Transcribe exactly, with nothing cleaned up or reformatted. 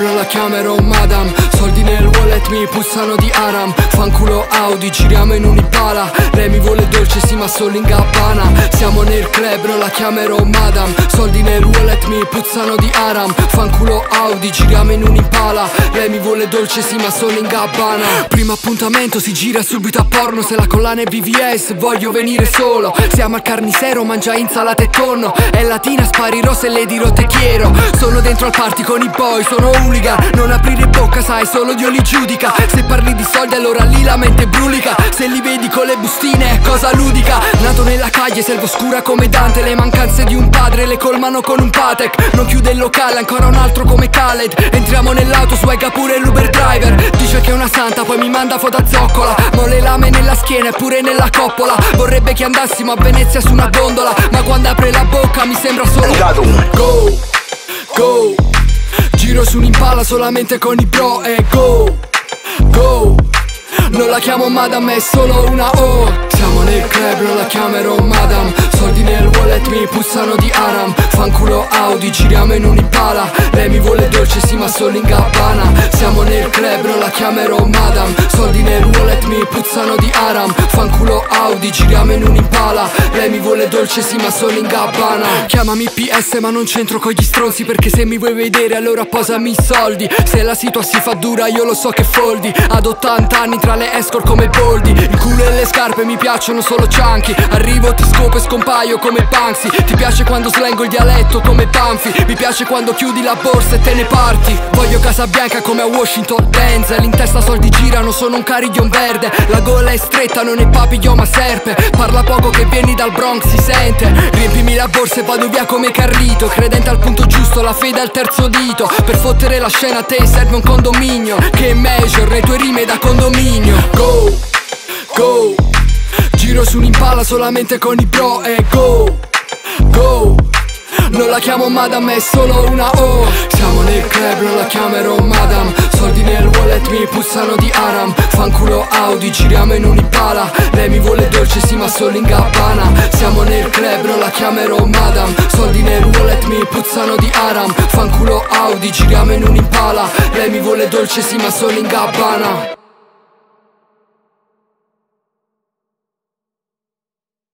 club, la chiamerò madam. Soldi nel wallet mi puzzano di Aram. Fanculo Audi, giriamo in un Impala. Lei mi vuole dolce sì ma solo in Gabbana. Siamo nel club, la chiamerò madam. Soldi nel wallet mi puzzano di Aram. Fanculo Audi, giriamo in un Impala. Lei mi vuole dolce sì ma solo in Gabbana. Primo appuntamento si gira subito a porno. Se la collana è B V S voglio venire solo. Siamo al carnisero, mangia insalata e tonno. È latina, sparirò se le dirò te quiero. Sono dentro al party con i boy, sono hooligan. Non aprire bocca, sai, solo Dio li giudica. Se parli di soldi allora lì la mente brulica. Se li vedi con le bustine è cosa ludica. Nato nella caglie, selva oscura come Dante. Le mancanze di un padre le colmano con un Patek. Non chiude il locale, ancora un altro come Khaled. Entriamo nell'auto, swagga pure l'Uber driver. Dice che è una santa, poi mi manda foto a zoccola. Mo le lame nella schiena e pure nella coppola. Vorrebbe che andassimo a Venezia su una gondola, ma quando apre la bocca mi sembra solo go, go. Giro su un'Impala solamente con i bro e go, go. Non la chiamo madam, è solo una O. Siamo nel club, non la chiamerò madam. Soldi nel wallet mi puzzano di Aram. Fanculo Audi, giriamo in un Impala. Lei mi vuole dolce sì ma solo in Gabbana. Siamo nel club, non la chiamerò madam. Soldi nel wallet mi puzzano di Aram. Fanculo Audi, giriamo in un Impala. Lei mi vuole dolce sì ma solo in Gabbana. Chiamami P S ma non c'entro con gli stronzi, perché se mi vuoi vedere allora posami i soldi. Se la situa si fa dura io lo so che foldi. Ad ottanta anni tra le escort come Boldi. Il culo e le scarpe mi piacciono solo chunky. Arrivo, ti scopo e scompaio come Banksy. Ti piace quando slengo il dialetto come Banfi. Mi piace quando chiudi la borsa e te ne parti. Voglio Casa Bianca come a Washington Denzel. In testa soldi girano, sono un carillon verde. La gola è stretta, non è papillon ma serpe. Parla poco che vieni dal Bronx, si sente. Riempimi la borsa e vado via come Carlito. Credente al punto giusto, la fede al terzo dito. Per fottere la scena a te serve un condominio che measure le tue rime da condominio. Go, go. Giro su un'Impala solamente con i bro e go, go. Non la chiamo madam, è solo una O. Siamo nel club, non la chiamerò madam. Soldi nel wallet mi puzzano di Aram. Fanculo Audi, giriamo in un Impala. Lei mi vuole dolce sì ma solo in Gabbana. Siamo nel club, non la chiamerò madam. Soldi nel wallet mi puzzano di Aram. Fanculo Audi, giriamo in un Impala. Lei mi vuole dolce sì ma solo in Gabbana.